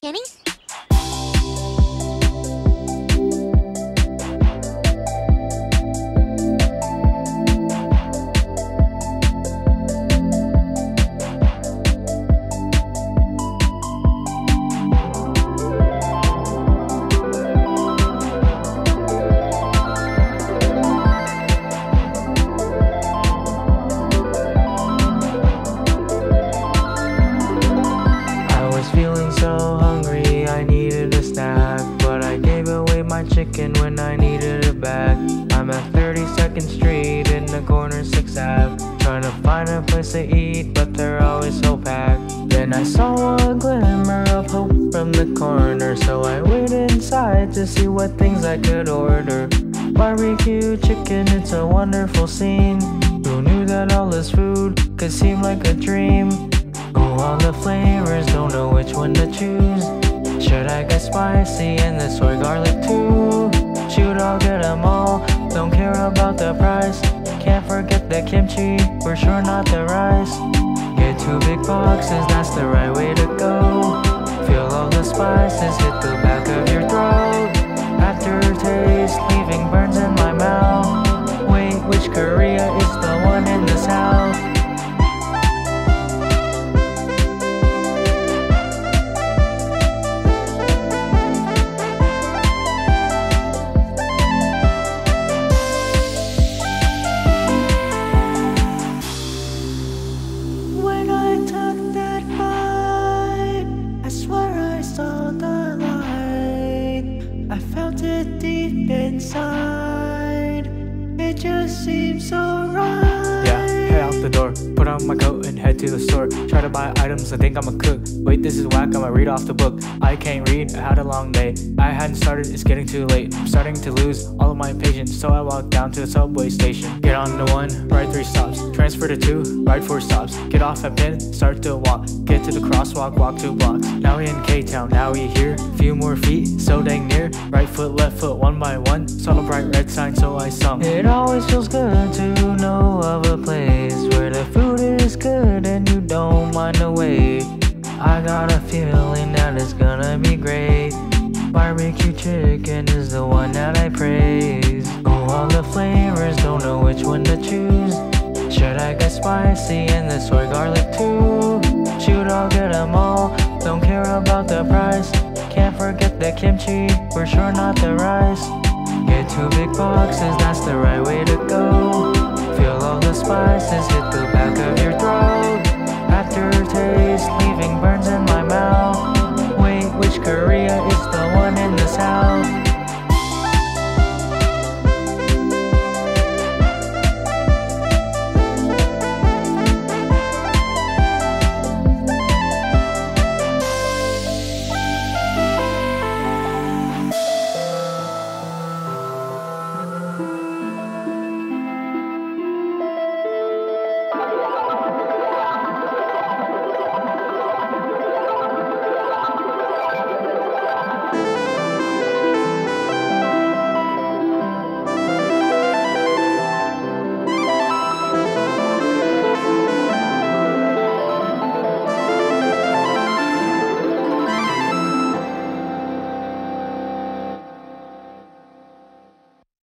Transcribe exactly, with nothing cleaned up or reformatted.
Kenny? Chicken when I needed it back. I'm at thirty-second Street in the corner sixth Ave, trying to find a place to eat, but they're always so packed. Then I saw a glimmer of hope from the corner, so I waited inside to see what things I could order. B B Q chicken, it's a wonderful scene. Who knew that all this food could seem like a dream? Oh, all the flavors, don't know which one to choose. Should I get spicy and the soy garlic too? Shoot, I'll get them all, don't care about the price. Can't forget the kimchi, for sure not the rice. Get two big boxes, that's the right way to go. Feel all the spices hit the back of your throat. Aftertaste, leaving burns in my mouth. Wait, which Korea is the one in the south? Inside, it just seems so right. Yeah, head out the door, put on my coat and head to the store. Try to buy items, I think I'm a cook. Wait, this is whack, I'ma read off the book. I can't read, I had a long day. I hadn't started, it's getting too late. I'm starting to lose all of my patience, so I walk down to the subway station. Get on to one, ride three stops. Transfer to two, ride four stops. Get off at Penn, start to walk. Get to the crosswalk, walk two blocks. Now we in K-Town, now we here. Few more feet, so dang near. Right foot, left foot, one by one. Saw the bright red sign, so I sung. It always feels good to know of a place where the food is good and you don't mind the wait. I got a feeling that it's gonna be great. B B Q chicken is the one that I praise. Oh, all the flavors, don't know which one to choose. Should I get spicy and the soy garlic too? Shoot, I'll get them all, don't care about the price. Can't forget the kimchi, for sure not the rice. Get two big boxes, that's the right way to go. Feel all the spices hit the back of your throat. Aftertaste, leaving burn